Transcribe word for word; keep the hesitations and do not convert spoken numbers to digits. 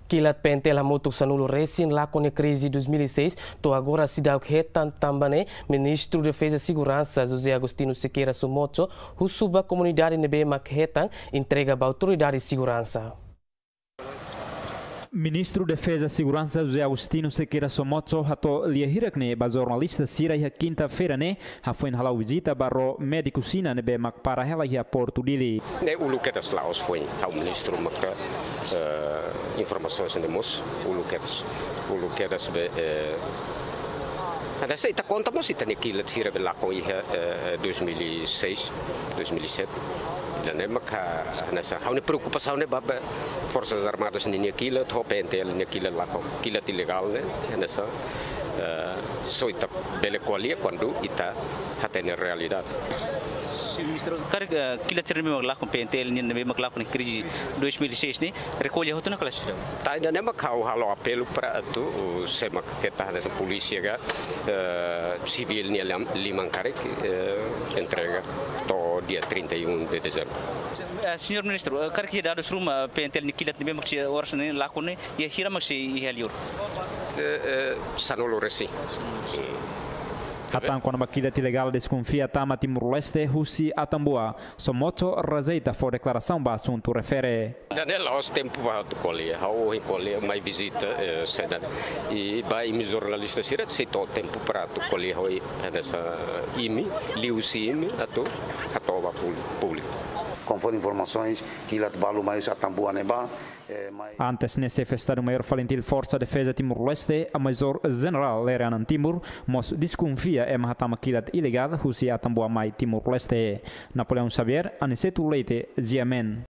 Kilat pentela motuk sanulo recém lá com a crise de dois mil e seis, to agora se dá o que também ministro de Defesa e Segurança José Agostinho Sequeira Somoto, o suba comunidade nebe makhetan entrega à autoridade de segurança. Ministro de Defesa e Segurança José Agostinho Sequeira Somoto hato liahirakne ba jornalista sira ia quinta-feira ne ha foi halau visita barro médico sina nebe mak para hela ia Porto Dili. Ne ulu ketas laos foi ao ministro maka informações nemos ulu ketas ulu ketas be ada sei ta conta mo sita nekila sira be lá com ia dois mil e seis dois mil e sete dan maka nessa há uma preocupação ne baba forças armadas nem aquilo topente ele naquilo lá com aquilo ilegal né nessa só ita bele qualia quando ita até na realidade. Ministro, cara aquilo que me lá com P N T ele nem me lá com crise dois mil e seis né recolhe outro na classe. Tá ainda nem macau halo apelo para tu sema que tá nessa polícia ga civil nem liman care entrega to dia trinta e um de dezembro. Senhor Ministro, cara que dá dos rumah P N T ni kilat nem me que horas nem lá com né e hira mas e helior. Sanolo resi. Hatan quando maquila ilegal desconfia tama Timor-Leste, Rússia, Atambua. Somoto rejeita for declaração ba assunto refere. Danela os tempo ba tu colia, hau em colia mais visita seda e ba imi jornalista sira se to tempo para tu colia hoi nessa imi liusim atu atoba público. Conforme informações que lá balu mais Atambua neba. Antes nesse festado maior falentil Força Defesa Timor-Leste, a Major General Leranan Timur, mos desconfia é mahatama kilat ilegal Rússia Atambua mai Timor-Leste. Napoleão Xavier, Aniceto Leite, Ziamen.